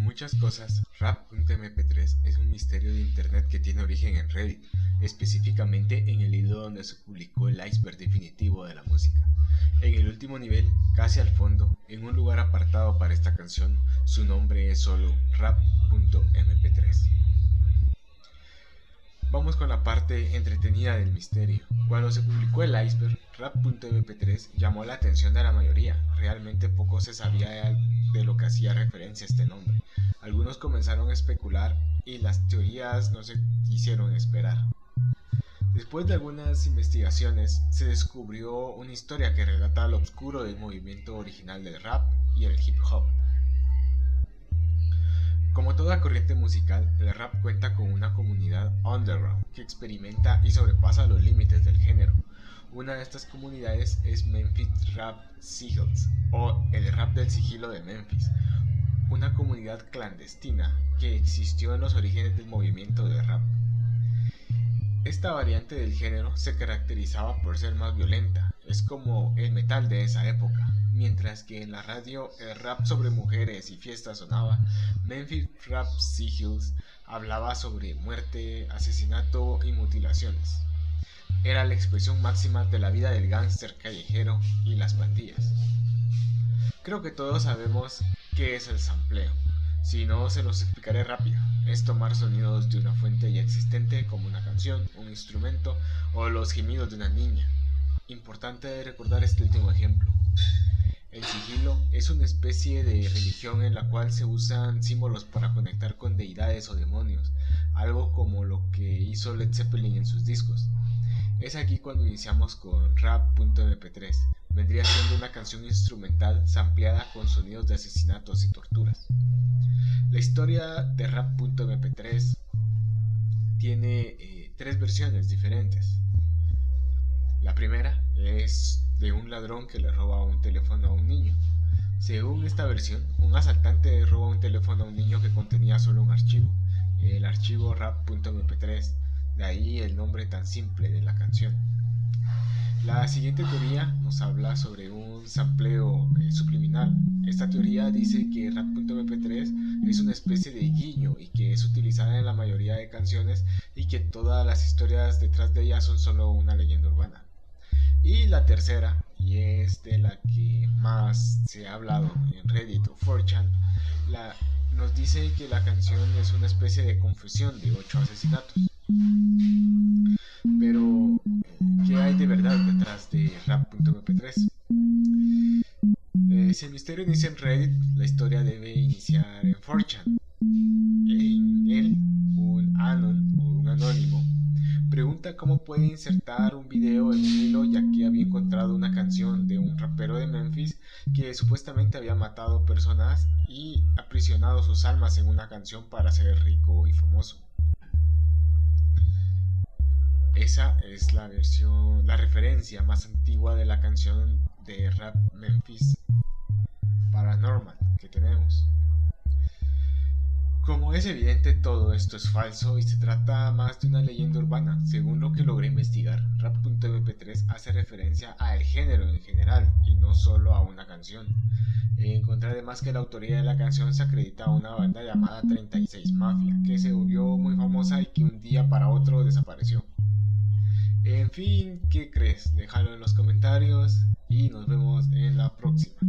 muchas cosas, rap.mp3 es un misterio de internet que tiene origen en Reddit, específicamente en el hilo donde se publicó el iceberg definitivo de la música. En el último nivel, casi al fondo, en un lugar apartado para esta canción, su nombre es solo rap.mp3. Vamos con la parte entretenida del misterio. Cuando se publicó el iceberg, rap.mp3 llamó la atención de la mayoría. Realmente poco se sabía de lo que hacía referencia a este nombre. Algunos comenzaron a especular y las teorías no se hicieron esperar. Después de algunas investigaciones, se descubrió una historia que relata lo oscuro del movimiento original del rap y el hip hop. Como toda corriente musical, el rap cuenta con una comunidad underground que experimenta y sobrepasa los límites del género. Una de estas comunidades es Memphis Rap Sigils, o el rap del sigilo de Memphis, una comunidad clandestina que existió en los orígenes del movimiento de rap. Esta variante del género se caracterizaba por ser más violenta, es como el metal de esa época. Mientras que en la radio el rap sobre mujeres y fiestas sonaba, Memphis Rap Sigils hablaba sobre muerte, asesinato y mutilaciones. Era la expresión máxima de la vida del gángster callejero y las pandillas. Creo que todos sabemos qué es el sampleo. Si no, se los explicaré rápido. Es tomar sonidos de una fuente ya existente como una canción, un instrumento o los gemidos de una niña. Importante recordar este último ejemplo. El sigilo es una especie de religión en la cual se usan símbolos para conectar con deidades o demonios, algo como lo que hizo Led Zeppelin en sus discos. Es aquí cuando iniciamos con rap.mp3, vendría siendo una canción instrumental sampleada con sonidos de asesinatos y torturas. La historia de rap.mp3 tiene tres versiones diferentes. La primera es de un ladrón que le roba un teléfono a un niño. Según esta versión, un asaltante roba un teléfono a un niño que contenía solo un archivo, el archivo rap.mp3, de ahí el nombre tan simple de la canción. La siguiente teoría nos habla sobre un sampleo subliminal. Esta teoría dice que rap.mp3 es una especie de guiño y que es utilizada en la mayoría de canciones y que todas las historias detrás de ella son solo una leyenda urbana. Y la tercera, y es de la que más se ha hablado en Reddit o 4chan, nos dice que la canción es una especie de confesión de 8 asesinatos. Pero, ¿qué hay de verdad detrás de rap.mp3? Si el misterio inicia en Reddit, la historia debe iniciar en 4chan. En él, un anon o un anónimo pregunta cómo puede insertar un video en un hilo, ya que había encontrado una canción de un rapero de Memphis que supuestamente había matado personas y aprisionado sus almas en una canción para ser rico y famoso. Esa es la referencia más antigua de la canción de rap Memphis Paranormal que tenemos. Como es evidente, todo esto es falso y se trata más de una leyenda urbana. Según lo que logré investigar, rap.mp3 hace referencia al género en general y no solo a una canción. Encontré además que la autoría de la canción se acredita a una banda llamada 36 Mafia, que se volvió muy famosa y que un día para otro desapareció. En fin, ¿qué crees? Déjalo en los comentarios y nos vemos en la próxima.